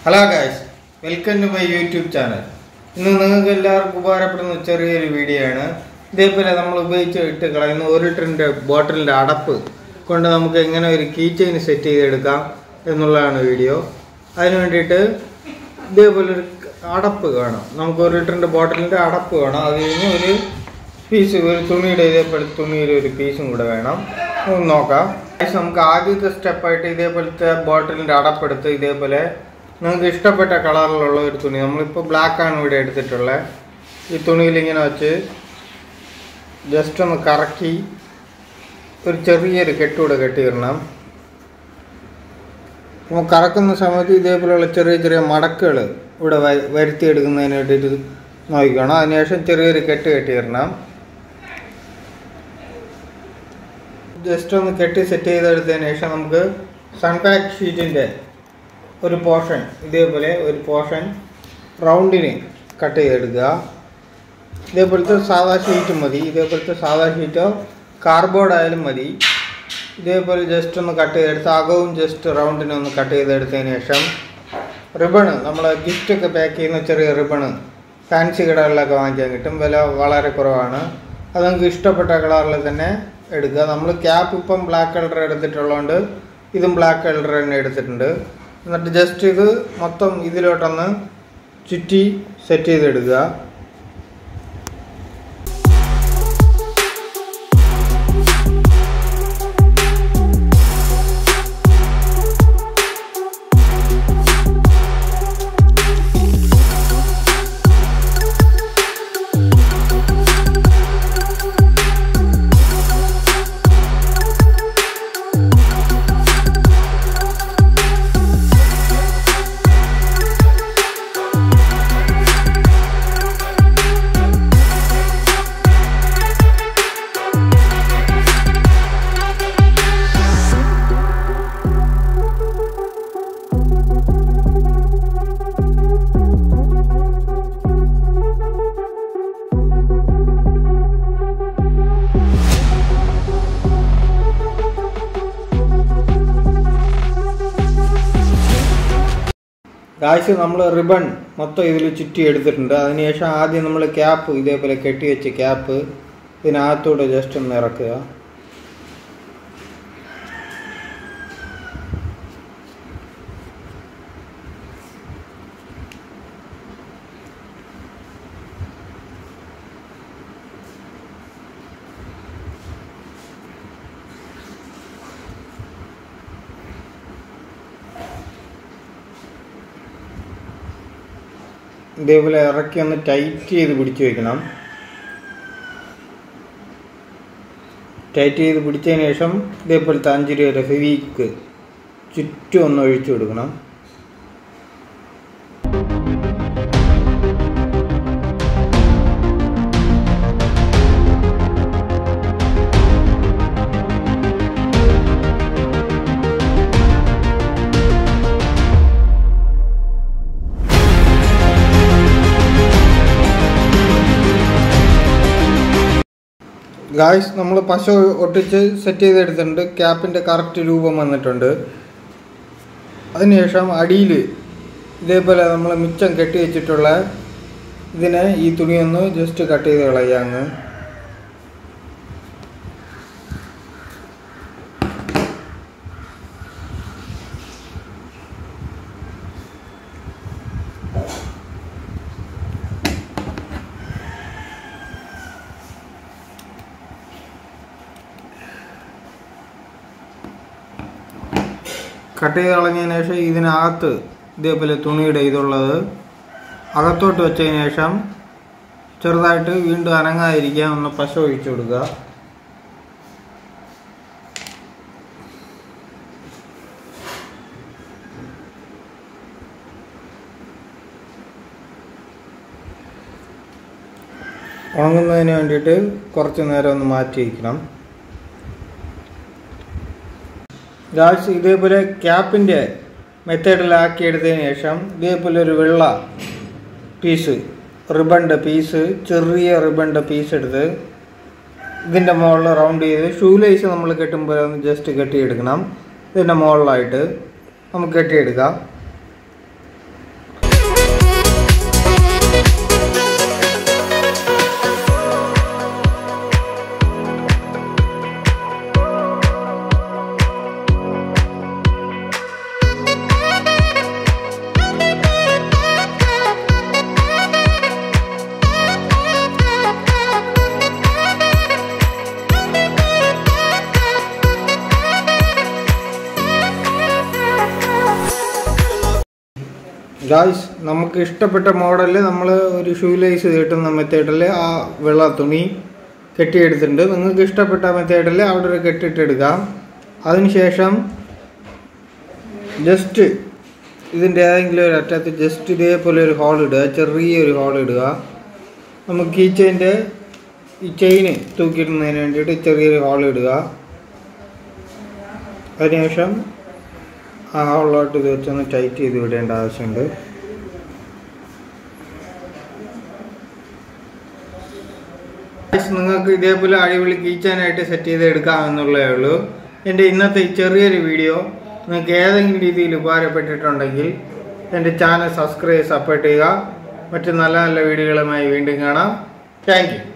Hello guys, welcome to my YouTube channel. ഇന്ന് നിങ്ങൾക്ക് എല്ലാവർക്കും ഉപകാരപ്പെടുന്ന ചെറിയൊരു വീഡിയോ ആണ്. ഇതേപോലെ നമ്മൾ ഉപയോഗിച്ചിട്ട് കളയുന്ന 1 ലിറ്ററിന്റെ ബോട്ടിലിന്റെ അടപ്പ് കൊണ്ട് നമുക്ക് എങ്ങനെ ഒരു കീ ചെയിൻ സെറ്റ് ചെയ്തെടുക്കാം എന്നുള്ളതാണ് വീഡിയോ. അതിനു വേണ്ടിയിട്ട് ഇതേപോലെ ഒരു അടപ്പ് വേണം. നമുക്ക് 1 ലിറ്ററിന്റെ ബോട്ടിലിന്റെ അടപ്പ് വേണം. അതിന് ഒരു പീസ് ഒരു തുണിയുടെ ഇതേപോലെ തുണിയുടെ ഒരു പീസും കൂടെ വേണം. ഒന്ന് നോക്കാം. നമുക്ക് ആദ്യത്തെ സ്റ്റെപ്പായിട്ട് ഇതേപോലത്തെ ബോട്ടിലിന്റെ അടപ്പെടുത്ത് ഇതേപോലെ നിങ്ങൾക്ക് ഇഷ്ടപ്പെട്ട കളറിലുള്ള ഒരു തുണി, നമ്മളിപ്പോൾ ബ്ലാക്കാണ് ഇവിടെ എടുത്തിട്ടുള്ളത്, ഈ തുണിയിൽ ഇങ്ങനെ വെച്ച് ജസ്റ്റ് ഒന്ന് കറക്കി ഒരു ചെറിയൊരു കെട്ടുകൂടെ കെട്ടിയിടണം. അപ്പോൾ കറക്കുന്ന സമയത്ത് ഇതേപോലെയുള്ള ചെറിയ ചെറിയ മടക്കുകൾ ഇവിടെ വരുത്തിയെടുക്കുന്നതിന് വേണ്ടിയിട്ട് നോക്കിക്കണം. അതിനുശേഷം ചെറിയൊരു കെട്ട് കെട്ടിയിടണം. ജസ്റ്റ് ഒന്ന് കെട്ടി സെറ്റ് ചെയ്തെടുത്തതിന് ശേഷം നമുക്ക് സൺപാക്ക് ഷീറ്റിൻ്റെ ഒരു പോർഷൻ ഇതേപോലെ ഒരു പോർഷൻ റൗണ്ടിന് കട്ട് ചെയ്തെടുക്കുക. ഇതേപോലത്തെ സാധാ ഷീറ്റ് മതി, ഇതേപോലത്തെ സാധാ ഷീറ്റോ കാർഡ്ബോർഡ് ആയാലും മതി. ഇതേപോലെ ജസ്റ്റ് ഒന്ന് കട്ട് ചെയ്തെടുത്ത് അകവും ജസ്റ്റ് റൗണ്ടിന് ഒന്ന് കട്ട് ചെയ്തെടുത്തതിന് ശേഷം റിബണ്, നമ്മൾ ഗിഫ്റ്റൊക്കെ പാക്ക് ചെയ്യുന്ന ചെറിയ റിബണ് ഫാൻസി കടകളിലൊക്കെ വാങ്ങിക്കാൻ കിട്ടും, വില വളരെ കുറവാണ്. അത് നമുക്ക് ഇഷ്ടപ്പെട്ട കളറിൽ തന്നെ എടുക്കുക. നമ്മൾ ക്യാപ്പ് ഇപ്പം ബ്ലാക്ക് കളർ എടുത്തിട്ടുള്ളതുകൊണ്ട് ഇതും ബ്ലാക്ക് കളർ തന്നെ എടുത്തിട്ടുണ്ട്. എന്നിട്ട് ജസ്റ്റ് ഇത് മൊത്തം ഇതിലോട്ടൊന്ന് ചുറ്റി സെറ്റ് ചെയ്തെടുക്കുക. ഗായ്സ്, നമ്മൾ റിബൺ മൊത്തം ഇതിൽ ചുറ്റി എടുത്തിട്ടുണ്ട്. അതിനുശേഷം ആദ്യം നമ്മൾ ക്യാപ്പ് ഇതേപോലെ കെട്ടി വെച്ച് ക്യാപ്പ് ഇതിനകത്തൂടെ ജസ്റ്റ് ഒന്ന് ഇറക്കുക. ഇതേപോലെ ഇറക്കി ഒന്ന് ടൈറ്റ് ചെയ്ത് പിടിച്ച് വയ്ക്കണം. ടൈറ്റ് ചെയ്ത് പിടിച്ചതിന് ശേഷം ഇതേപോലത്തെ 5 രൂപ ഫെവിക്വിക്ക് ചുറ്റും ഒന്ന് ഒഴിച്ചു കൊടുക്കണം. ഗായ്സ്, നമ്മൾ പശ ഒട്ടിച്ച് സെറ്റ് ചെയ്തെടുത്തിട്ടുണ്ട്. ക്യാപ്പിൻ്റെ കറക്റ്റ് രൂപം വന്നിട്ടുണ്ട്. അതിനുശേഷം അടിയിൽ ഇതേപോലെ നമ്മൾ മിച്ചം കെട്ടി വെച്ചിട്ടുള്ള ഇതിനെ ഈ തുണിയൊന്ന് ജസ്റ്റ് കട്ട് ചെയ്ത് കളയാങ്ങ്. കട്ട് ചെയ്ത് കളഞ്ഞതിന് ശേഷം ഇതിനകത്ത് ഇതേപോലെ തുണിയുടെ ഇതുള്ളത് അകത്തോട്ട് വെച്ചതിന് ശേഷം ചെറുതായിട്ട് വീണ്ടും അനങ്ങാതിരിക്കാൻ ഒന്ന് പശ ഒഴിച്ചു കൊടുക്കുക. ഉണങ്ങുന്നതിന് വേണ്ടിയിട്ട് കുറച്ച് നേരം ഒന്ന് മാറ്റി വയ്ക്കണം. ഗായ്സ്, ഇതേപോലെ ക്യാപ്പിൻ്റെ മെത്തേഡിലാക്കി എടുത്തതിന് ശേഷം ഇതേപോലെ ഒരു വെള്ള പീസ് റിബണിൻ്റെ പീസ്, ചെറിയ റിബണിൻ്റെ പീസ് എടുത്ത് ഇതിൻ്റെ മുകളിൽ റൗണ്ട് ചെയ്ത് ഷൂ ലൈസ് നമ്മൾ കെട്ടുമ്പോൾ ഒന്ന് ജസ്റ്റ് കെട്ടിയെടുക്കണം. ഇതിൻ്റെ മുകളിലായിട്ട് നമുക്ക് കെട്ടിയെടുക്കാം. ഗായ്സ് നമുക്ക് ഇഷ്ടപ്പെട്ട മോഡലിൽ നമ്മൾ ഒരു ഷൂ ലേസ് കെട്ടുന്ന മെത്തേഡിൽ ആ വെള്ള തുണി കെട്ടിയെടുത്തിട്ടുണ്ട്. നിങ്ങൾക്ക് ഇഷ്ടപ്പെട്ട മെത്തേഡിൽ അവിടെ ഒരു കെട്ടിട്ടെടുക്കാം. അതിനുശേഷം ജസ്റ്റ് ഇതിൻ്റെ ഏതെങ്കിലും ഒരു അറ്റത്ത് ജസ്റ്റ് ഇതേപോലെ ഒരു ഹോൾ ഇടുക, ചെറിയൊരു ഹോൾ ഇടുക. നമുക്ക് ഈ ചെയിന് തൂക്കിയിടുന്നതിന് വേണ്ടിയിട്ട് ചെറിയൊരു ഹോൾ ഇടുക. അതിനുശേഷം ആ ഹോളിലോട്ട് ഇത് വെച്ചൊന്ന് ടൈറ്റ് ചെയ്ത് വിടേണ്ട ആവശ്യമുണ്ട്. നിങ്ങൾക്ക് ഇതേപോലെ അടിപൊളി കീച്ചാനായിട്ട് സെറ്റ് ചെയ്ത് എടുക്കാമെന്നുള്ളതേ ഉള്ളൂ. എൻ്റെ ഇന്നത്തെ ഈ ചെറിയൊരു വീഡിയോ നിങ്ങൾക്ക് ഏതെങ്കിലും രീതിയിൽ ഉപകാരപ്പെട്ടിട്ടുണ്ടെങ്കിൽ എൻ്റെ ചാനൽ സബ്സ്ക്രൈബ് സപ്പോർട്ട് ചെയ്യുക. മറ്റ് നല്ല നല്ല വീഡിയോകളുമായി വീണ്ടും കാണാം. Thank U.